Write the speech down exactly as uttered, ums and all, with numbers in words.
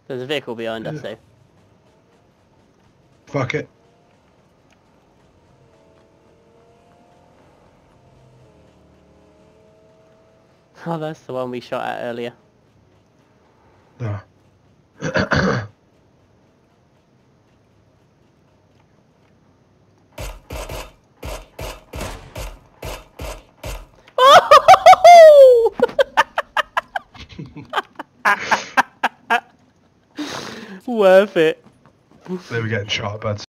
There's a vehicle behind us, though. Fuck it. Oh, that's the one we shot at earlier. No. Worth it. They were getting shot, bud.